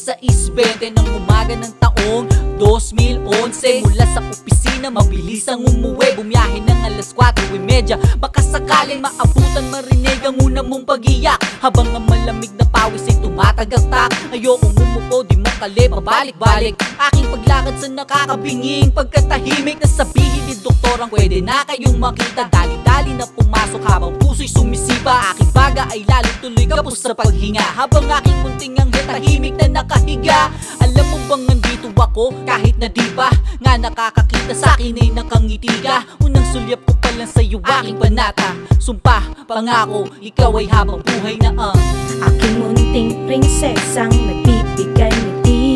6:20 ng umaga ng taong 2011. Mula sa opisina, mabilis ang umuwi. Bumiyahe ng alas 4:30. Baka sakaling maabutan marinig ang una mong pag-iyak, habang ang malamig na pawis ay tumatagaktak. Ayokong umupo, di makali, pabalik-balik aking paglakad sa nakakabinging pagkatahimik. Na sabihin ni doktorang pwede na kayong makita. Dali-dali na pumasok habang puso'y sumisipa. Aking baga ay lalo tuloy kapos sa paghinga, habang aking munting anghel tahimik na nakahiga. Alam mo bang nandito ako kahit na di pa nga nakakakita sa akin ay nakangiti ka. Unang sulyap ko pa lang sa'yo aking panata. Sumpah, pangako, ikaw ay habang buhay na ang aking munting prinsesang nagbibigay ngiti.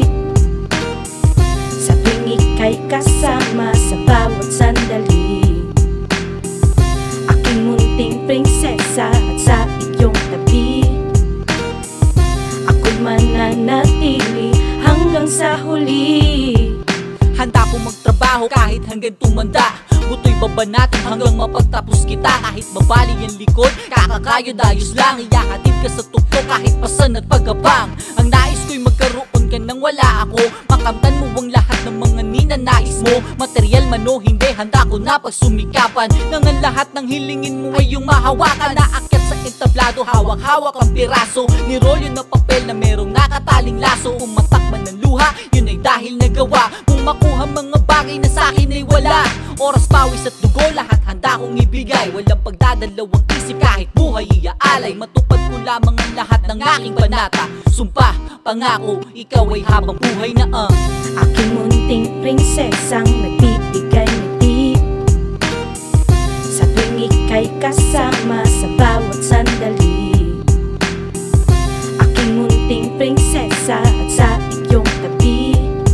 Sa tuwing ika'y kasama sa bawat sandali. Aking munting prinsesa at sa iyong tabi, ako'y mananatili hanggang sa huli. Handa ko magtrabaho kahit hanggang tumanda. Buto'y baba natin hanggang mapagtapos kita. Kahit mabali ang likod, kakakayod ayos lang. Iyahatid ka sa tukto kahit pasan at pagabang. Ang nais ko'y magkaroon ka nang wala ako. Makamtan mo ang lahat ng mga ninanais mo. Material man o hindi, handa ko na pagsumikapan. Nang ang lahat ng hilingin mo ay yung mahawakan. Naakyat sa entablado, hawak-hawak ang piraso ni rolyo na papel na merong nakataling laso. Umatak man ng luha, yun ay dahil nagawa mong makuha mga bagay na sa'kin ay wala. Oras, pawis at dugo, lahat handa kong ibigay. Walang pagdadalawang isip kahit buhay iaalay. Matupad ko lamang ang lahat ng aking panata. Sumpah, pangako, ikaw ay habang buhay na ang aking munting prinsesang nagbibigay ngiti. Sa tuwing ika'y kasama sa bawat sandali. Aking munting prinsesa at sa iyong tabi,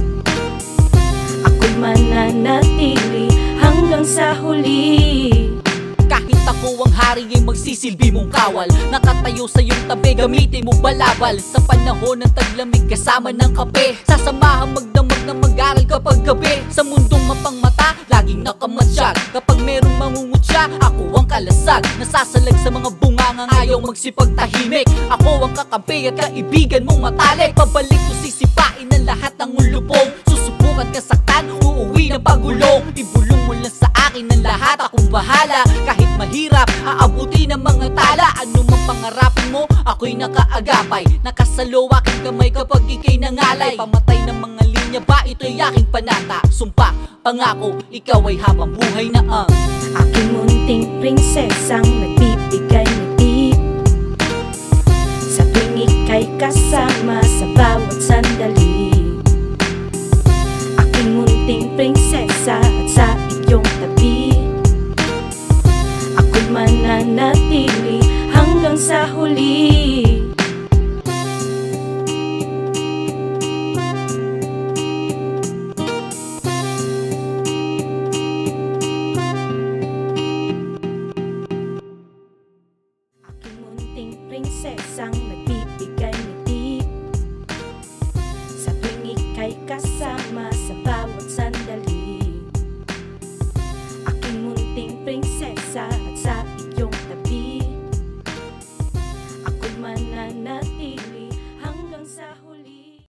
ako'y mananatili hanggang sa huli. Kahit ako ang hari ay magsisilbi mong kawal. Nakatayo sa iyong tabi, gamitin mo balabal. Sa panahon ng taglamig kasama ng kape, sasamahan magdamag na mag-aral kapag gabi. Sa mundong mapangmata, laging nakamatsyag. Kapag merong mangungutya, ako ang kalasag. Nasasalag sa mga bungangang ayaw magsipagtahimik. Ako ang kakampi at kaibigan mong matalik. Pabalik ko sisipain ang lahat ng ulupong. Susubukan ka saktan, uuwi ng pagulong. Ibulong mo lang sa akin ang lahat, akong bahala. Kahit mahirap, aabuti ng mga tala. Ano man pangarapin mo, ako'y nakaagapay. Nakasalo aking kamay kapag ika'y nangalay. Pamatay ng mga linya ba, ito'y aking panata. Sumpa, pangako, ikaw ay habang buhay na ang aking munting prinsesang nagbibigay ngiti. Sa tuwing ika'y kasama sa bawat sandali. Aking munting prinsesa at sa iyong tabi, ako'y mananatili hanggang sa huli. Aking munting prinsesang nagbibigay ngiti. Sa tuwing ika'y kasama